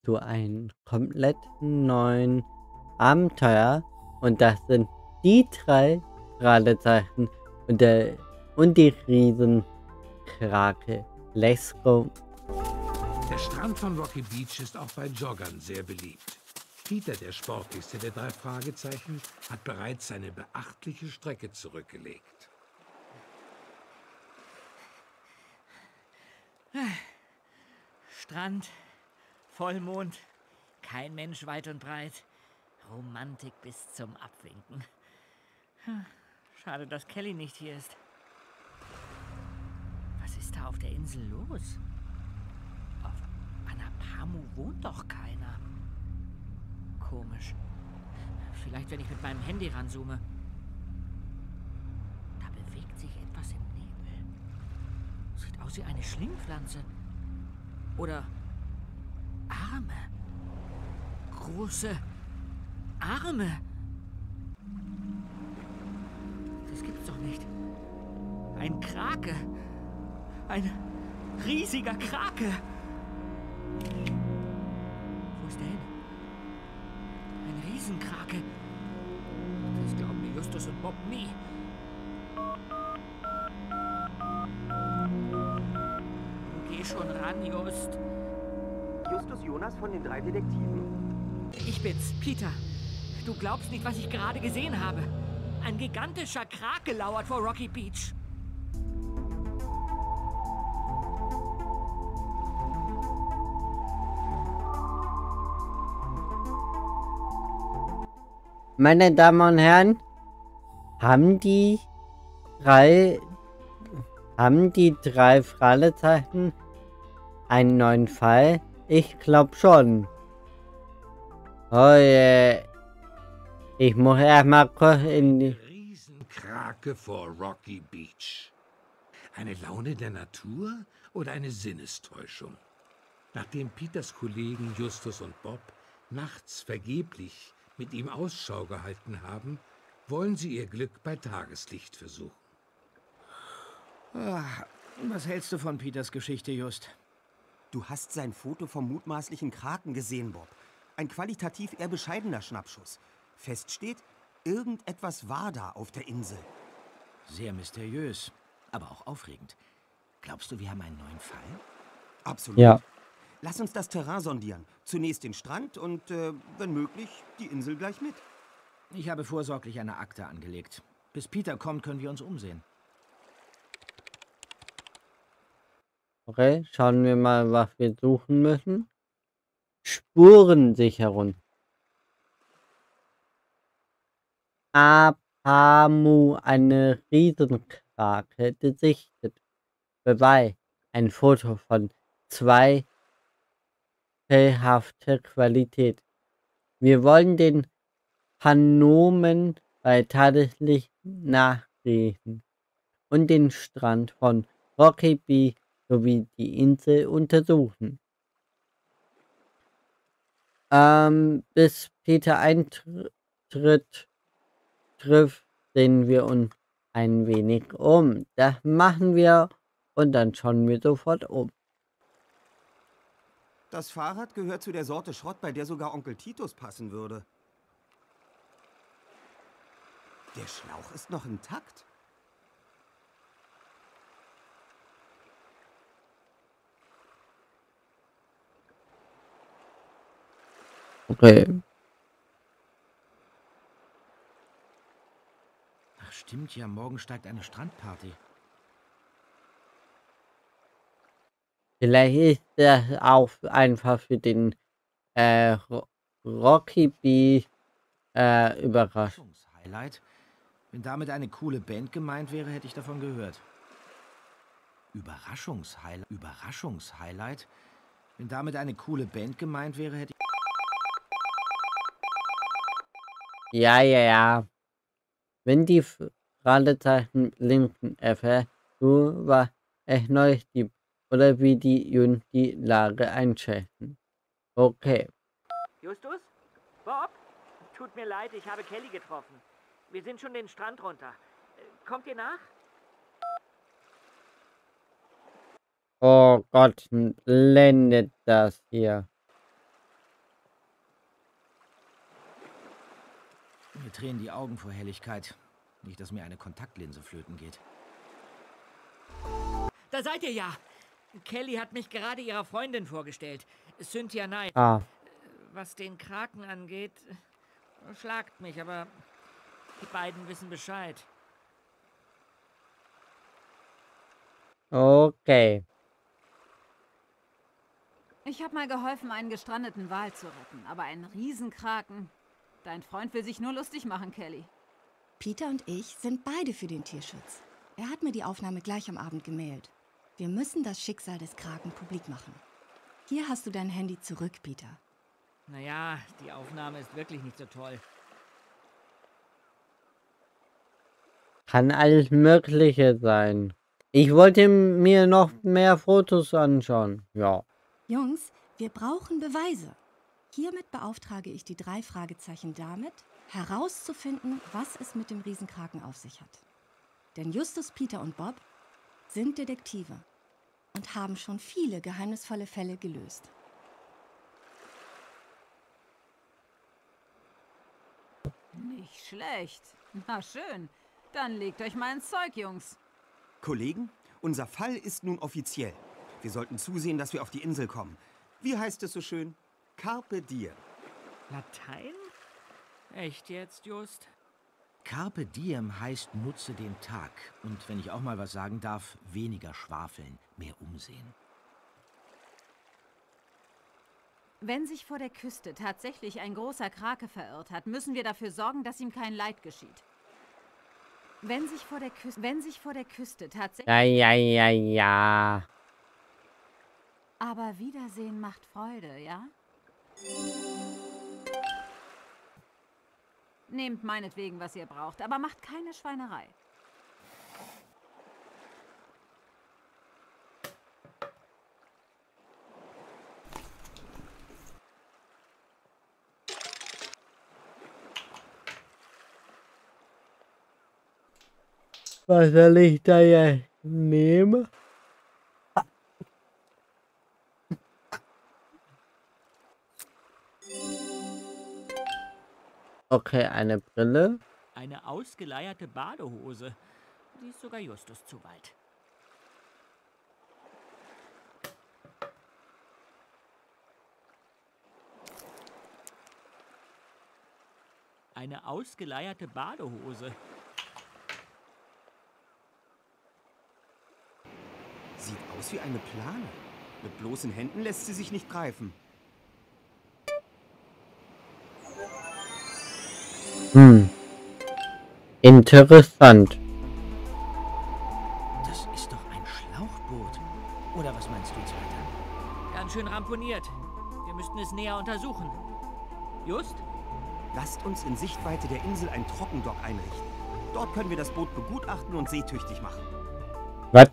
zu einem komplett neuen Abenteuer. Und das sind die drei Fragezeichen und die Riesenkrake. Let's go. Der Strand von Rocky Beach ist auch bei Joggern sehr beliebt. Peter, der sportlichste der drei Fragezeichen, hat bereits eine beachtliche Strecke zurückgelegt. Strand, Vollmond, kein Mensch weit und breit. Romantik bis zum Abwinken. Schade, dass Kelly nicht hier ist. Was ist da auf der Insel los? Auf Anapamu wohnt doch keiner. Komisch. Vielleicht, wenn ich mit meinem Handy ranzoome. Da bewegt sich etwas im Nebel. Sieht aus wie eine Schlingpflanze. Oder Arme. Große Arme. Das gibt's doch nicht. Ein Krake. Ein riesiger Krake. Wo ist der hin? Ein Riesenkrake. Das glauben mir Justus und Bob nie. Geh schon ran, Just. Justus Jonas von den drei Detektiven. Ich bin's, Peter. Du glaubst nicht, was ich gerade gesehen habe. Ein gigantischer Krake lauert vor Rocky Beach. Meine Damen und Herren, haben die drei Fragezeichen einen neuen Fall? Ich glaube schon. Oh je. Ich muss erstmal kurz in die... Riesenkrake vor Rocky Beach. Eine Laune der Natur oder eine Sinnestäuschung? Nachdem Peters Kollegen Justus und Bob nachts vergeblich mit ihm Ausschau gehalten haben, wollen sie ihr Glück bei Tageslicht versuchen. Was hältst du von Peters Geschichte, Just? Du hast sein Foto vom mutmaßlichen Kraken gesehen, Bob. Ein qualitativ eher bescheidener Schnappschuss. Fest steht, irgendetwas war da auf der Insel. Sehr mysteriös, aber auch aufregend. Glaubst du, wir haben einen neuen Fall? Absolut. Ja. Lass uns das Terrain sondieren. Zunächst den Strand und, wenn möglich, die Insel gleich mit. Ich habe vorsorglich eine Akte angelegt. Bis Peter kommt, können wir uns umsehen. Okay, schauen wir mal, was wir suchen müssen. Spurensicherung. Apamu, eine Riesenkrake, gesichtet. Beweis, ein Foto von zweifelhafter Qualität. Wir wollen den Phänomen bei Tageslicht nachlesen und den Strand von Rocky Beach sowie die Insel untersuchen. Bis Peter eintritt, sehen wir uns ein wenig um. Das machen wir und dann schauen wir sofort um. Das Fahrrad gehört zu der Sorte Schrott, bei der sogar Onkel Titus passen würde. Der Schlauch ist noch intakt. Okay. Ach stimmt ja, morgen steigt eine Strandparty. Vielleicht ist das auch einfach für den Rocky Beach überrascht. Highlight. Wenn damit eine coole Band gemeint wäre, hätte ich davon gehört. Überraschungshighlight. Wenn damit eine coole Band gemeint wäre, hätte ich... Ja. Wenn die Fragezeichen blinken, erfährst du, was es Neues gibt oder wie die Jungs die Lage einschätzen. Okay. Justus? Bob? Tut mir leid, ich habe Kelly getroffen. Wir sind schon den Strand runter. Kommt ihr nach? Oh Gott, blendet das hier. Mir tränen die Augen vor Helligkeit. Nicht, dass mir eine Kontaktlinse flöten geht. Da seid ihr ja. Kelly hat mich gerade ihrer Freundin vorgestellt. Cynthia Knight. Ah, Was den Kraken angeht, schlagt mich, aber die beiden wissen Bescheid. okay. Ich habe mal geholfen, einen gestrandeten Wal zu retten, aber einen Riesenkraken. Dein Freund will sich nur lustig machen, Kelly. Peter und ich sind beide für den Tierschutz. Er hat mir die Aufnahme gleich am Abend gemailt. Wir müssen das Schicksal des Kraken publik machen. Hier hast du dein Handy zurück, Peter. Naja, die Aufnahme ist wirklich nicht so toll. Kann alles Mögliche sein. Ich wollte mir noch mehr Fotos anschauen. Ja. Jungs, wir brauchen Beweise. Hiermit beauftrage ich die 3 Fragezeichen damit, herauszufinden, was es mit dem Riesenkraken auf sich hat. Denn Justus, Peter und Bob sind Detektive und haben schon viele geheimnisvolle Fälle gelöst. Nicht schlecht. Na schön. Dann legt euch mal ins Zeug, Jungs. Kollegen, unser Fall ist nun offiziell. Wir sollten zusehen, dass wir auf die Insel kommen. Wie heißt es so schön? Carpe diem. Latein? Echt jetzt, Just? Carpe diem heißt nutze den Tag. Und wenn ich auch mal was sagen darf, weniger schwafeln, mehr umsehen. Wenn sich vor der Küste tatsächlich ein großer Krake verirrt hat, müssen wir dafür sorgen, dass ihm kein Leid geschieht. Wenn sich vor der Küste tatsächlich... Ja. Aber Wiedersehen macht Freude, ja? Nehmt meinetwegen, was ihr braucht, aber macht keine Schweinerei. Was soll ich da jetzt nehmen? Okay, eine Brille. Eine ausgeleierte Badehose. Die ist sogar Justus zu weit. Eine ausgeleierte Badehose. Sieht aus wie eine Plane. Mit bloßen Händen lässt sie sich nicht greifen. Interessant. Das ist doch ein Schlauchboot. Oder was meinst du, Zweiter? Ganz schön ramponiert. Wir müssten es näher untersuchen. Just? Lasst uns in Sichtweite der Insel ein Trockendock einrichten. Dort können wir das Boot begutachten und seetüchtig machen. Was?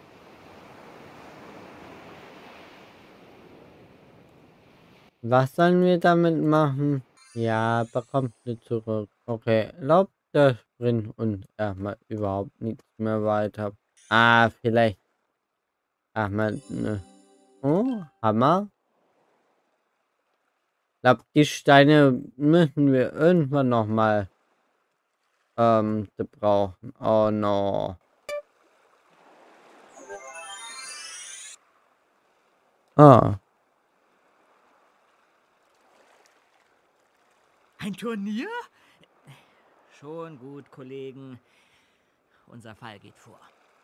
Was sollen wir damit machen? Ja, bekommt sie zurück. Okay, erlaubt der Sprint und erstmal überhaupt nichts mehr weiter. Ah, vielleicht erstmal ne. Oh, Hammer. Ich glaube, die Steine müssen wir irgendwann noch mal brauchen. Oh no. Ah. Ein Turnier? Schon gut, Kollegen. Unser Fall geht vor.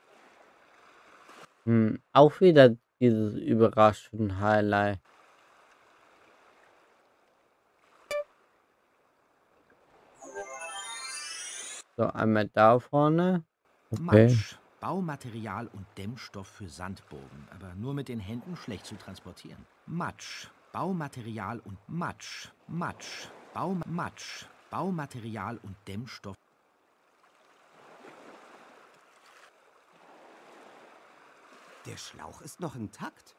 Auch wieder dieses überraschende Highlight. So, einmal da vorne. Okay. Matsch. Baumaterial und Dämmstoff für Sandburgen, aber nur mit den Händen schlecht zu transportieren. Matsch. Baumaterial und Matsch. Baumaterial und Dämmstoff. Der Schlauch ist noch intakt.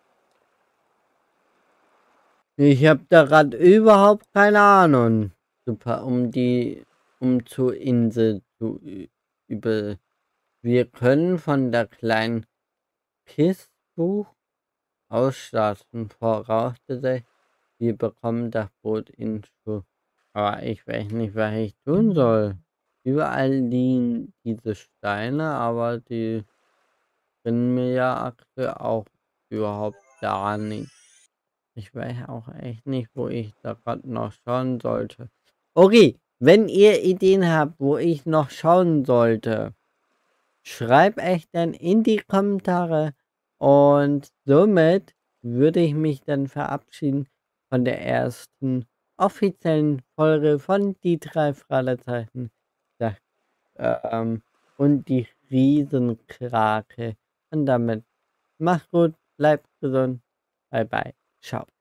Ich habe da gerade überhaupt keine Ahnung. Super, um zur Insel zu über. Wir können von der kleinen Kistbuch ausstarten. Vorausgesetzt, wir bekommen das Boot in Schuss. Aber ich weiß nicht, was ich tun soll. Überall liegen diese Steine, aber die bringen mir ja aktuell auch überhaupt gar nichts. Ich weiß auch echt nicht, wo ich da gerade noch schauen sollte. Okay, wenn ihr Ideen habt, wo ich noch schauen sollte, schreibt echt dann in die Kommentare und somit würde ich mich dann verabschieden von der ersten offiziellen Folge von die 3 Fragezeichen. Ja, und die Riesenkrake. Und damit macht's gut, bleibt gesund. Bye bye. Ciao.